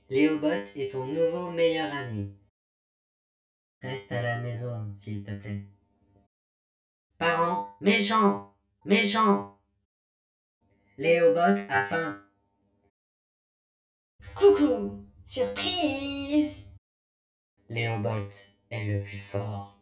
Léobot est ton nouveau meilleur ami. Reste à la maison, s'il te plaît. Parents, méchants, méchants. Léobot a faim. Coucou, surprise! Léobot est le plus fort.